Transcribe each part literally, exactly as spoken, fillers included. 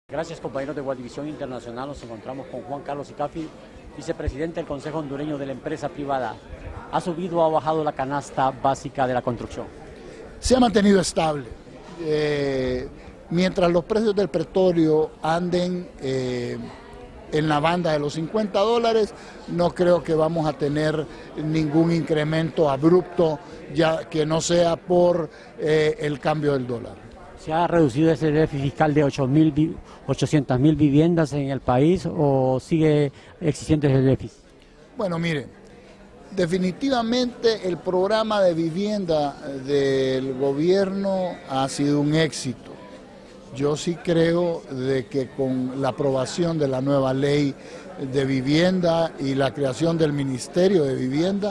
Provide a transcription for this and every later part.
Gracias, compañeros de Guadivisión Internacional. Nos encontramos con Juan Carlos Icafi, vicepresidente del Consejo Hondureño de la Empresa Privada. ¿Ha subido o ha bajado la canasta básica de la construcción? Se ha mantenido estable. Eh, mientras los precios del petróleo anden eh, en la banda de los cincuenta dólares, no creo que vamos a tener ningún incremento abrupto, ya que no sea por eh, el cambio del dólar. ¿Se ha reducido ese déficit fiscal de ochocientas mil viviendas en el país o sigue existiendo ese déficit? Bueno, mire, definitivamente el programa de vivienda del gobierno ha sido un éxito. Yo sí creo de que con la aprobación de la nueva ley de vivienda y la creación del Ministerio de Vivienda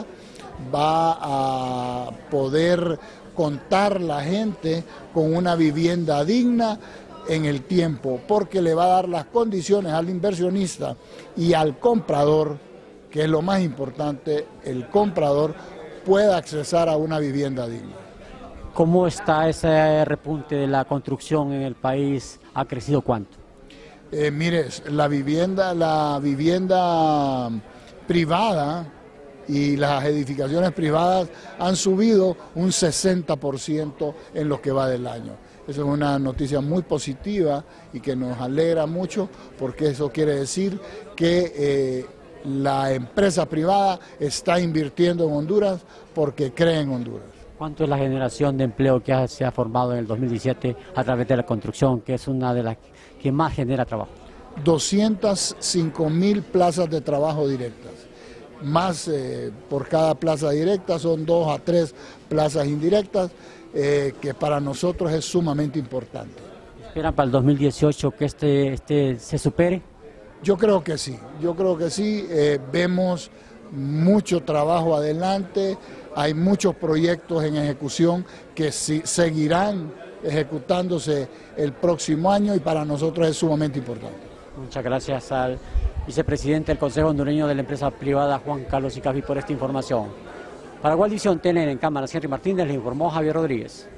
va a poder contar la gente con una vivienda digna en el tiempo, porque le va a dar las condiciones al inversionista y al comprador, que es lo más importante, el comprador pueda accesar a una vivienda digna. ¿Cómo está ese repunte de la construcción en el país? ¿Ha crecido cuánto? Eh, mire, la vivienda, la vivienda privada y las edificaciones privadas han subido un sesenta por ciento en lo que va del año. Eso es una noticia muy positiva y que nos alegra mucho, porque eso quiere decir que eh, la empresa privada está invirtiendo en Honduras porque cree en Honduras. ¿Cuánto es la generación de empleo que se ha formado en el dos mil diecisiete a través de la construcción, que es una de las que más genera trabajo? doscientas cinco mil plazas de trabajo directas. Más eh, por cada plaza directa, son dos a tres plazas indirectas, eh, que para nosotros es sumamente importante. ¿Esperan para el dos mil dieciocho que este, este se supere? Yo creo que sí, yo creo que sí, eh, vemos mucho trabajo adelante, hay muchos proyectos en ejecución que sí, seguirán ejecutándose el próximo año y para nosotros es sumamente importante. Muchas gracias al vicepresidente del Consejo Hondureño de la Empresa Privada, Juan Carlos Icafi, por esta información. Para Guadivisión T N N en cámara, Henry Martínez, le informó Javier Rodríguez.